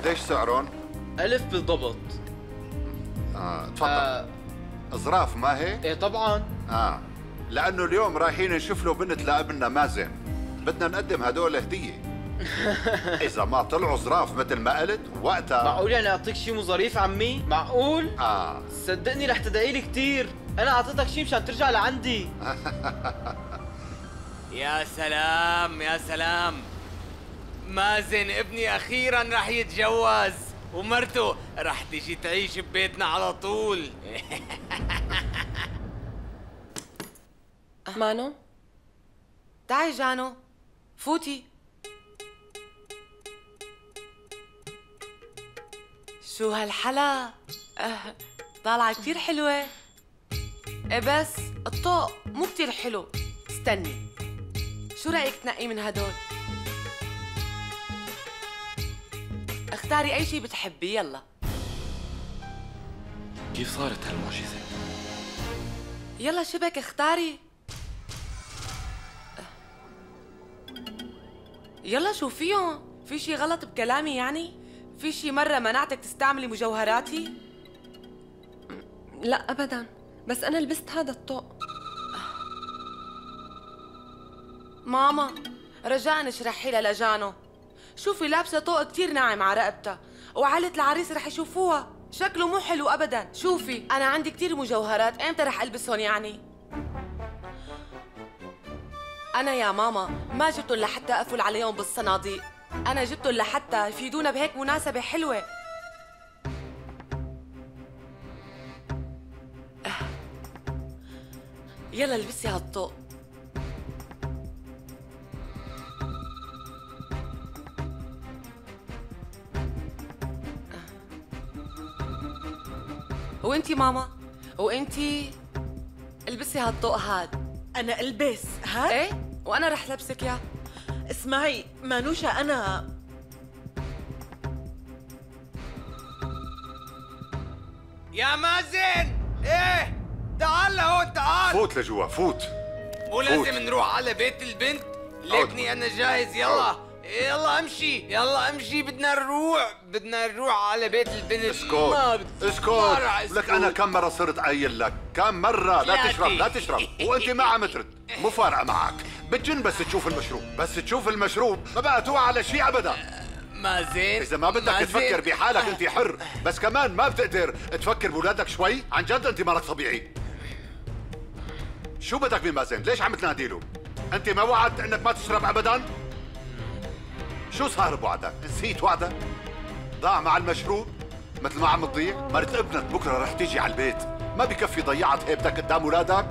قديش سعرهم؟ 1000 بالضبط. تفضل. ظراف ما هيك؟ ايه طبعا. لأنه اليوم رايحين نشوف له بنت لابننا مازن، بدنا نقدم هدول هدية. إذا ما طلعوا ظراف مثل ما قلت وقتها. معقول يعني أعطيك شي مو ظريف عمي؟ معقول؟ صدقني رح تدعي لي كثير، أنا أعطيتك شي مشان ترجع لعندي. يا سلام يا سلام، مازن ابني أخيراً رح يتجوز ومرته رح تيجي تعيش ببيتنا على طول. مانو تعي جانو، فوتي. شو هالحلا؟ طالعة كتير حلوة. ايه بس الطوق مو كتير حلو. استني، شو رأيك تنقي من هدول؟ اختاري أي شي بتحبي. يلا. كيف صارت هالمعجزة؟ يلا شبك اختاري. يلا شوفيهم، في شي غلط بكلامي يعني؟ في شي مرة منعتك تستعملي مجوهراتي؟ لا أبداً، بس أنا لبست هذا الطوق. ماما رجاء اشرحي لها لجانو. شوفي لابسة طوق كتير ناعم على رقبتها، وعائلة العريس رح يشوفوها، شكله مو حلو أبداً. شوفي أنا عندي كتير مجوهرات، إمتى رح ألبسهم يعني؟ أنا يا ماما ما جبتهم لحتى أقفل عليهم بالصناديق، أنا جبتهم لحتى يفيدونا بهيك مناسبة حلوة. يلا البسي هالطوق. وانتي ماما، وانتي البسي هالطوق هاد. أنا ألبس هاد؟ ايه، وأنا رح لبسك يا. اسمعي مانوشا، أنا يا مازن، ايه تعال لهون تعال. فوت لجوا، فوت. مو لازم نروح على بيت البنت؟ ليكني انا جاهز. يلا يلا امشي، يلا امشي، بدنا نروح على بيت البنت. اسكت لك. انا كم مرة صرت قايل لك، كم مرة لا تشرب وانت ما عم ترد. مو فارقة معك، بتجن بس تشوف المشروب ما بقى توعى على شيء ابدا. مازن اذا ما بدك تفكر بحالك انت حر، بس كمان ما بتقدر تفكر بولادك شوي. عن جد انت مالك طبيعي. شو بدك من مازن؟ ليش عم تناديله؟ انت ما وعدت انك ما تشرب ابدا؟ شو صار بوعدك؟ نسيت وعدك؟ ضاع مع المشروب مثل ما عم تضيع؟ مرت ابنك بكره رح تيجي على البيت، ما بكفي ضيعت هيبتك قدام اولادك؟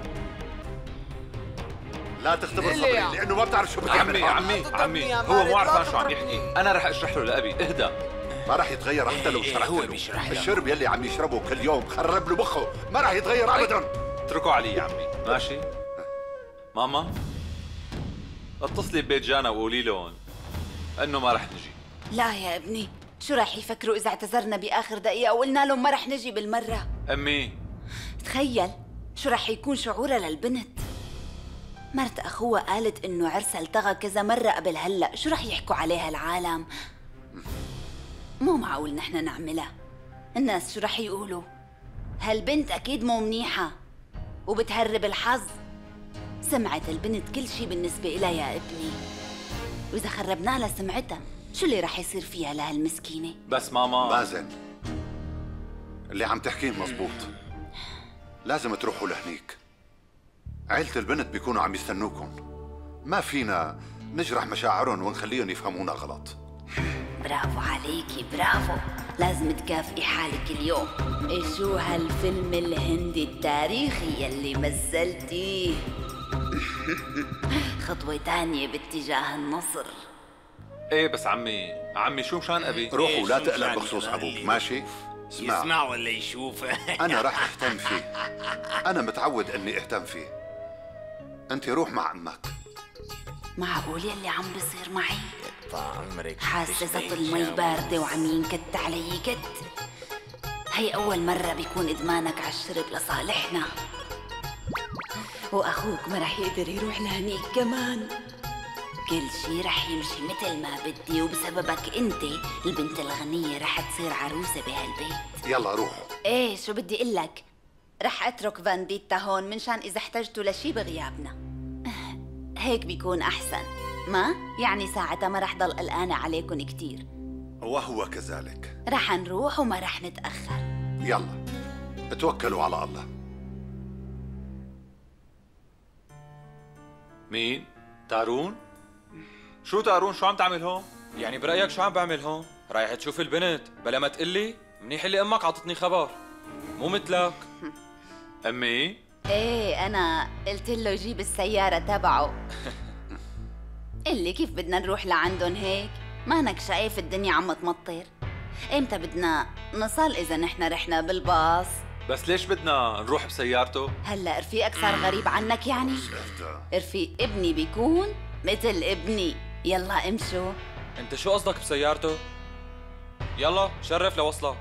لا تختبر صبري لانه ما بتعرف شو بدك تعمل. عمي هو مو عارفان شو عم يحكي، انا رح اشرح له لأبي. اهدى. ما رح يتغير حتى لو شرحت له. الشرب يلي عم يشربه كل يوم خرب له مخه، ما رح يتغير ابدا. اتركوا علي يا عمي، ماشي؟ ماما اتصلي ببيت جانا وقولي لهم انه ما رح نجي. لا يا ابني، شو رح يفكروا اذا اعتذرنا باخر دقيقة وقلنا لهم ما رح نجي بالمرة؟ امي تخيل شو رح يكون شعورها للبنت. مرت اخوها قالت انه عرسها التغى كذا مرة قبل هلا، شو رح يحكوا عليها العالم؟ مو معقول نحن نعملها. الناس شو رح يقولوا؟ هالبنت اكيد مو منيحة وبتهرب الحظ. سمعت البنت كل شي بالنسبة إلها يا ابني، وإذا خربنا لها سمعتها شو اللي رح يصير فيها لهالمسكينة؟ بس ماما مازن، اللي عم تحكيه مزبوط. لازم تروحوا لهنيك، عيلة البنت بيكونوا عم يستنوكم. ما فينا نجرح مشاعرهم ونخليهم يفهمونا غلط. برافو عليكي، برافو. لازم تكافئي حالك اليوم. إيه شو هالفيلم الهندي التاريخي يلي مثلتيه؟ خطوة تانية باتجاه النصر. ايه بس عمي شو مشان ابي؟ روح ولا تقلق بخصوص ابوك، ماشي؟ يسمع ولا يشوف. انا رح اهتم فيه، انا متعود اني اهتم فيه. انت روح مع امك. معقول يلي عم بيصير معي؟ عمرك حاسة المي باردة وعم ينكت علي كت. هي أول مرة بيكون إدمانك على الشرب لصالحنا، وأخوك ما رح يقدر يروح لهنيك كمان. كل شي رح يمشي مثل ما بدي، وبسببك انت البنت الغنية رح تصير عروسة بهالبيت. يلا روحوا. ايه شو بدي قلك، رح اترك فانديتا هون منشان اذا احتجتوا لشي بغيابنا. هيك بيكون احسن، ما؟ يعني ساعتها ما رح ضل قلقانة عليكن كتير. وهو كذلك. رح نروح وما رح نتأخر. يلا توكلوا على الله. مين؟ تارون؟ شو تارون؟ شو عم تعمل هون؟ يعني برأيك شو عم بعمل هون؟ رايح تشوف البنت بلا ما تقلي؟ منيح اللي امك عطتني خبر، مو مثلك. امي؟ ايه انا قلت له يجيب السيارة تبعه. اللي كيف بدنا نروح لعندن هيك؟ مانك شايف الدنيا عم تمطر؟ امتى بدنا نصل اذا نحن رحنا بالباص؟ بس ليش بدنا نروح بسيارته؟ هلا رفيقك صار غريب عنك يعني؟ رفيق ابني بيكون مثل ابني. يلا امشوا. انت شو قصدك بسيارته؟ يلا شرف لوصلك.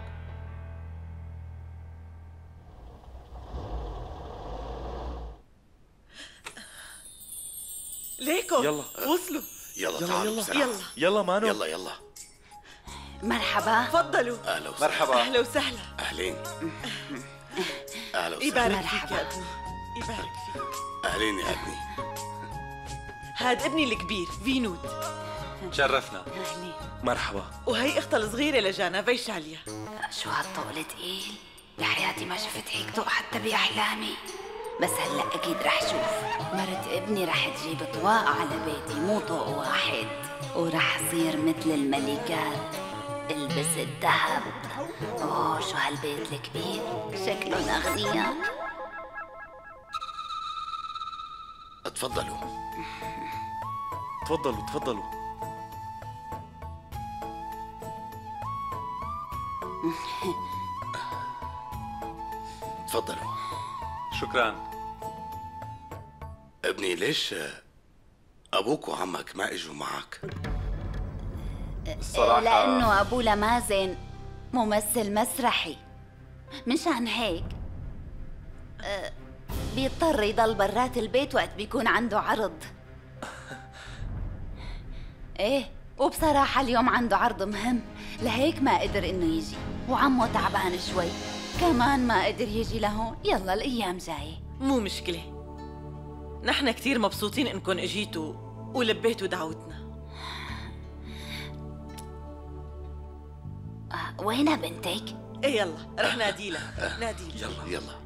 ليكو يلا وصلوا. يلا يلا تعالوا يلا بسرعة. يلا مانو. يلا مرحبا. تفضلوا. اهلا وسهلا. مرحبا. اهلا وسهلا. اهلين. اهلا وسهلا. يبارك مرحبا. فيك يا ابني، يبارك فيك. اهلين يا ابني. هاد ابني الكبير فينود، تشرفنا. أهلين. مرحبا. وهي اختها الصغيرة لجانا فيشاليا. شو هالطول تقيل؟ بحياتي ما شفت هيك طوق حتى بأحلامي، بس هلا أكيد رح شوف. مرت ابني رح تجيب طواق على بيتي، مو طوق واحد، ورح صير مثل الملكات، البس الذهب. اوه شو هالبيت الكبير، شكلهم أغنياء. اتفضلوا. تفضلوا تفضلوا. تفضلوا. شكرا. ابني ليش ابوك وعمك ما اجوا معك؟ الصراحة لأنه أبو لمازن ممثل مسرحي، منشان هيك بيضطر يضل برات البيت وقت بيكون عنده عرض. ايه وبصراحة اليوم عنده عرض مهم، لهيك ما قدر انه يجي، وعمه تعبان شوي كمان ما قدر يجي لهون. يلا الأيام جاية. مو مشكلة، نحن كتير مبسوطين انكم اجيتوا ولبيتوا دعوتنا. وينها بنتك؟ ايه يلا رح ناديلها. ناديلها. يلا.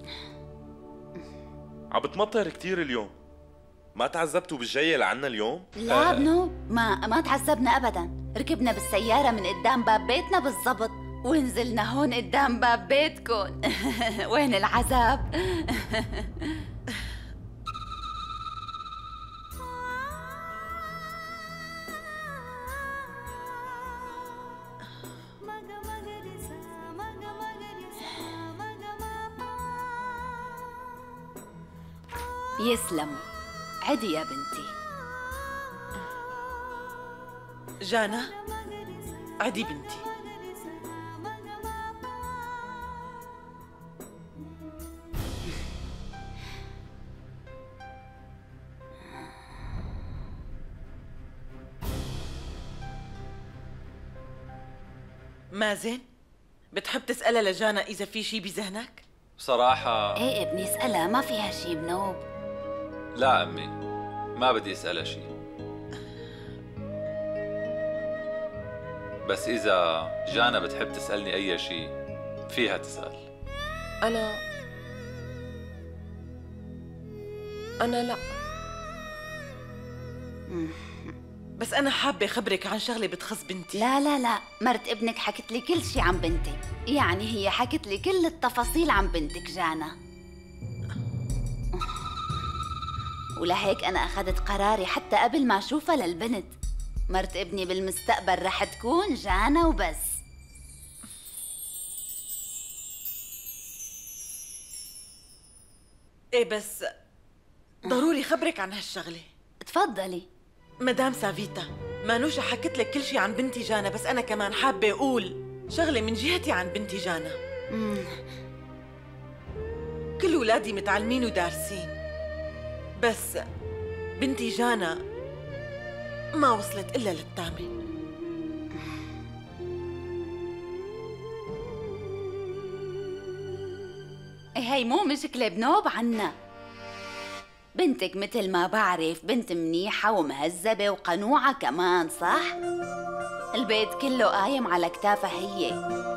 عم بتمطر كتير اليوم، ما تعذبتوا بالجاية لعنا اليوم؟ لا ابنو، ما تعذبنا ابدا، ركبنا بالسيارة من قدام باب بيتنا بالضبط ونزلنا هون قدام باب بيتكم. وين العذاب؟ يسلموا. عدي يا بنتي. جانا عدي بنتي. مازن بتحب تسألها لجانا إذا في شي بذهنك؟ بصراحة ايه ابني اسألها، ما فيها شي بنوب. لا أمي، ما بدي أسألها شيء، بس إذا جانا بتحب تسألني أي شيء فيها تسأل. أنا لا. بس أنا حابة أخبرك عن شغلة بتخص بنتي. لا مرت ابنك حكت لي كل شي عن بنتك، يعني هي حكت لي كل التفاصيل عن بنتك جانا، ولهيك أنا أخذت قراري حتى قبل ما أشوفها للبنت. مرت ابني بالمستقبل رح تكون جانا وبس. إيه بس ضروري خبرك عن هالشغلة. تفضلي. مدام سافيتا، مانوشا حكت لك كل شي عن بنتي جانا، بس أنا كمان حابة أقول شغلة من جهتي عن بنتي جانا. كل ولادي متعلمين ودارسين، بس بنتي جانا ما وصلت إلا للتامة. هي مو مشكلة بنوب عنا. بنتك مثل ما بعرف بنت منيحة ومهذبة وقنوعة كمان، صح؟ البيت كله قايم على كتافها هي،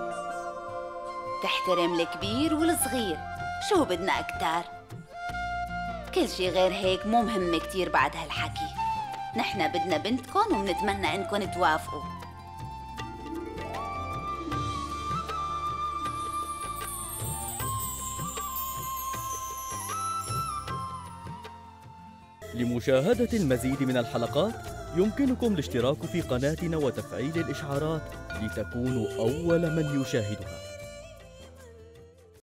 تحترم الكبير والصغير، شو بدنا أكتر؟ كل شي غير هيك مو مهم كتير بعد هالحكي. نحن بدنا بنتكن وبنتمنى انكن توافقوا. لمشاهدة المزيد من الحلقات يمكنكم الاشتراك في قناتنا وتفعيل الإشعارات لتكونوا أول من يشاهدها.